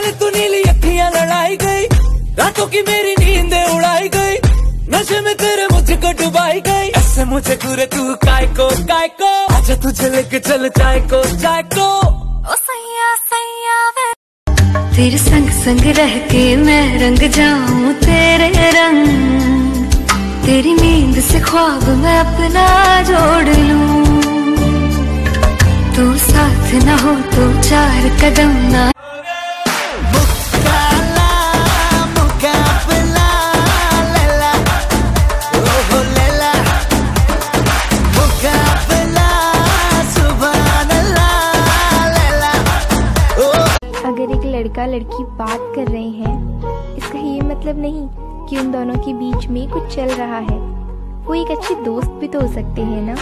तेरे तू नीली अखियां लड़ाई गई, रातों की मेरी नींद उड़ाई गई, नशे में तेरे मुझको डुबाई गई। ऐसे मुझे घूरे तू काय को आजा तुझे लेके चल चाय को ओ सैया सैया वे। तेरे संग संग रह के मैं रंग जाऊं तेरे रंग, तेरी नींद से ख्वाब मैं अपना जोड़ लूं। तू साथ ना हो तो चार कदम ना। अगर एक लड़का लड़की बात कर रहे हैं, इसका ये मतलब नहीं कि उन दोनों के बीच में कुछ चल रहा है। वो एक अच्छे दोस्त भी तो हो सकते हैं ना।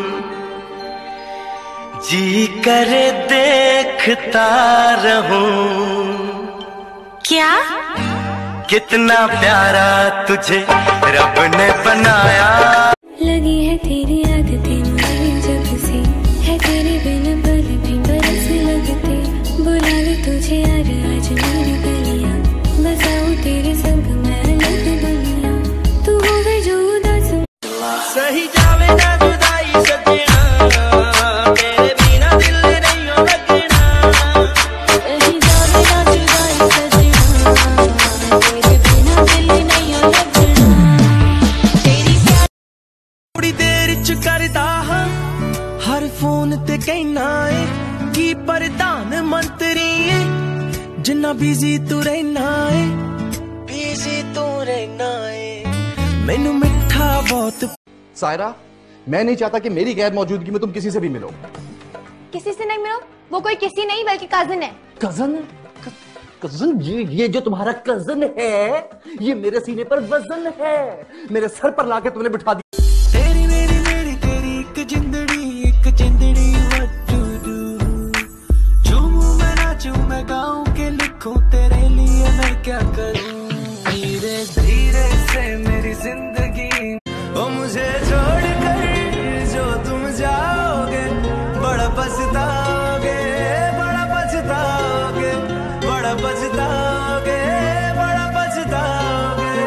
जी करे देखता रहूं क्या कितना प्यारा तुझे रब ने बनाया। लगी है तेरी आदतें मुझे जब से, है तेरे बिना पल भी बरस लगते। बुला ले तुझे यार आज मेरी गलियां, बसाऊं तेरे संग मैं अलग दुनिया। तू हो गई जो उदास सही जावे ना जुदाई सजना, तेरे बिना दिल नहीं हो लगना। सही जावे ना जुदाई सजना, तेरे बिना दिल नहीं हो लगना। तेरी थोड़ी देर च करदा हां हर फोन ते कहना है कि प्रधान मंत्री है, जिन्ना बिजी तू रहना है, बिजी तू रहना है। मैनू मिठा बहुत। सायरा, मैं नहीं चाहता कि मेरी गैर मौजूदगी में तुम किसी से भी मिलो। किसी से नहीं मिलो, वो कोई किसी नहीं बल्कि कजिन है। कजन? कजन? ये जो तुम्हारा कजन है, ये मेरे सीने पर वजन है, मेरे सर पर लाके तुमने बिठा दिया। तेरी मेरी मेरी तेरी एक जिंदड़ी what to do। झूमूं मैं नाचूं मैं गाऊं के लिखूं तेरे लिए मैं क्या करूं। धीरे धीरे से मेरी जिंदगी ओ मुझे छोड़ कर जो तुम जाओगे, बड़ा पछताओगे, बड़ा पछताओगे, बड़ा पछताओगे, बड़ा पछताओगे।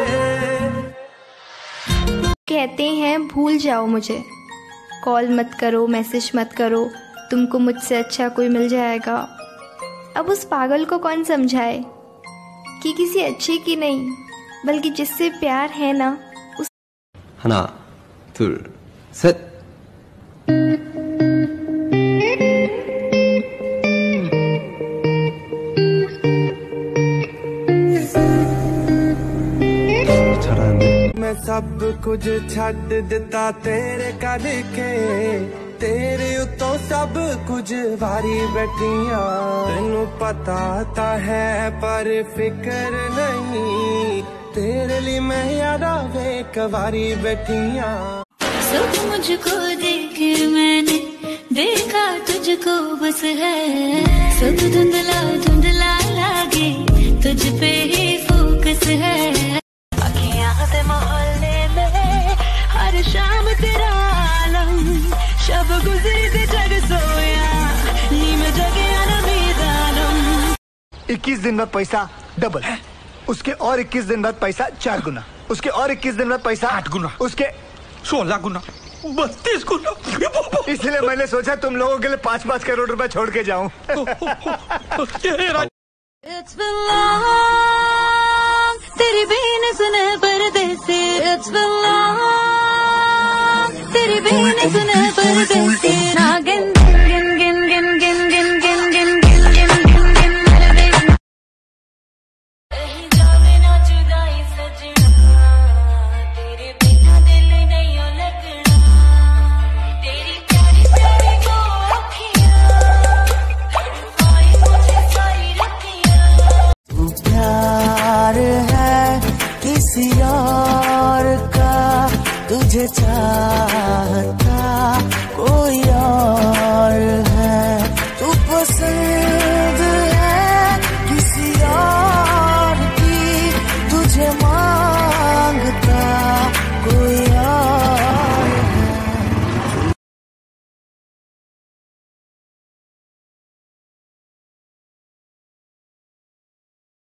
कहते हैं भूल जाओ मुझे, कॉल मत करो, मैसेज मत करो, तुमको मुझसे अच्छा कोई मिल जाएगा। अब उस पागल को कौन समझाए कि किसी अच्छे की नहीं बल्कि जिससे प्यार है ना उस। 하나, 둘, 셋. मैं सब कुछ छੱਡ ਦਿੱਤਾ तेरे करके, तेरे उतों सब कुछ वारी बैठियां। तेनू पता ता है पर फिक्र नहीं, तेरे लिए मैं यारा वे कवारी बैठियां। सब मुझको देख मैंने देखा तुझको बस है, सब धुंधला धुंधला लागे तुझ पे ही फोकस है। अखियां दे मोहल्ले में हर शाम तेरा आलम, शब गुजरी ते जग सोया नीम जगे अनबीदानम। 21 दिन बाद पैसा डबल, उसके और 21 दिन बाद पैसा 4 गुना, उसके और 21 दिन बाद पैसा 8 गुना, उसके 16 गुना, 32 गुना। इसलिए मैंने सोचा तुम लोगों के लिए 5-5 करोड़ रुपए छोड़ के जाऊं। It's been long, तेरी बीन सुने परदेसी। It's been long, तेरी बीन सुने परदेसी। ना गिन गिन गिन गिन गिन गिन गिन गिन गिन गिन गिन गिन मेरे बेबी। कहीं जावे ना जुदाई सजना, तेरे बिना दिल नहीं हो लगना। तेरी प्यारी प्यारी दो अखियां तड़पाई मुझे सारी रतियां। तू प्यार है किसी और का, तुझे चाहता कोई और है, तू पसंद